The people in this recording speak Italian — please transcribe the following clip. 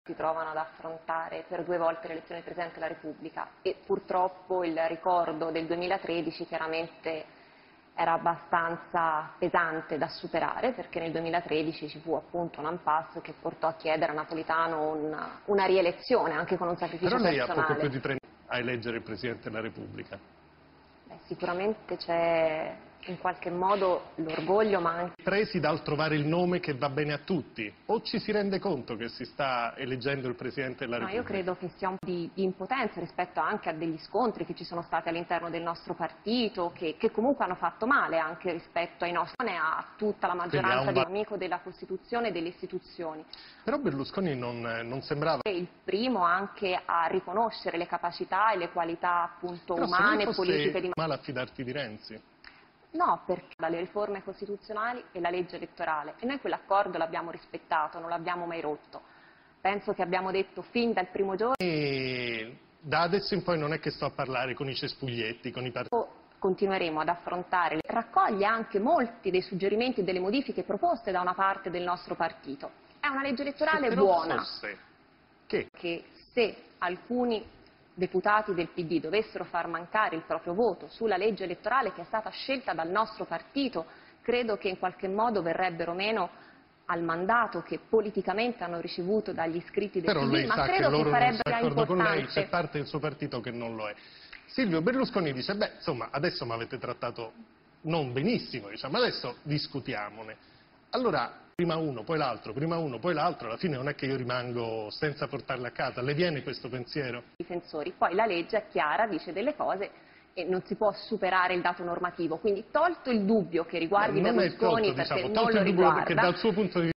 si trovano ad affrontare per 2 volte l'elezione del Presidente della Repubblica e purtroppo il ricordo del 2013 chiaramente era abbastanza pesante da superare, perché nel 2013 ci fu appunto un impasse che portò a chiedere a Napolitano una rielezione, anche con un sacrificio personale. personale. Però lei ha poco più di 3 anni a eleggere il Presidente della Repubblica. Sicuramente c'è in qualche modo l'orgoglio, ma anche... Presi dal trovare il nome che va bene a tutti, o ci si rende conto che si sta eleggendo il Presidente della Repubblica? Io credo che sia un po' di impotenza rispetto anche a degli scontri che ci sono stati all'interno del nostro partito, che comunque hanno fatto male anche rispetto ai nostri, a tutta la maggioranza di amico della Costituzione e delle istituzioni. Però Berlusconi non sembrava... Il primo anche a riconoscere le capacità e le qualità appunto umane e politiche di... male a fidarti di Renzi? No, perché dalle riforme costituzionali e la legge elettorale, e noi quell'accordo l'abbiamo rispettato, non l'abbiamo mai rotto. Penso che abbiamo detto fin dal primo giorno... E da adesso in poi non è che sto a parlare con i cespuglietti, con i partiti... Continueremo ad affrontare, raccoglie anche molti dei suggerimenti e delle modifiche proposte da una parte del nostro partito. È una legge elettorale buona, che se alcuni deputati del PD dovessero far mancare il proprio voto sulla legge elettorale che è stata scelta dal nostro partito, credo che in qualche modo verrebbero meno al mandato che politicamente hanno ricevuto dagli iscritti del PD, ma credo che sarebbe già importante. Con lei, c'è parte del suo partito che non lo è. Silvio Berlusconi dice, beh, insomma, adesso mi avete trattato non benissimo, diciamo, adesso discutiamone. Allora, prima uno, poi l'altro, prima uno, poi l'altro, alla fine non è che io rimango senza portarla a casa. Le viene questo pensiero? Difensori. Poi la legge è chiara, dice delle cose e non si può superare il dato normativo, quindi tolto il dubbio che riguardi Berlusconi, perché non lo riguarda. Perché dal suo punto di vista